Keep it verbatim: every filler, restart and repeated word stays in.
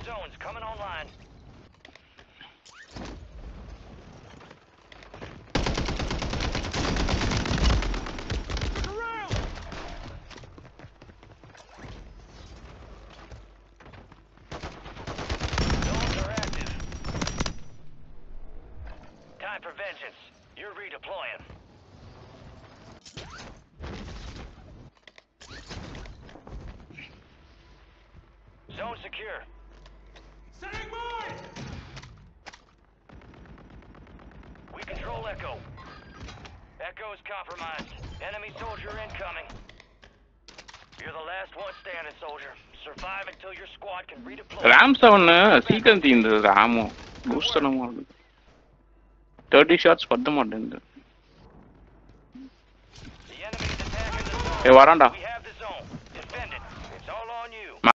zones coming online. Zones are active. Time for vengeance. You're redeploying. Zone secure. Setting mine! We control Echo. Echo is compromised. Enemy soldier incoming. You're the last one standing, soldier. Survive until your squad can redeploy. RAM seven sequence the RAM boost thirty shots padda maatende. The enemy's attacking the zone. Hey, varanda. We have the zone. Defend it. It's all on you.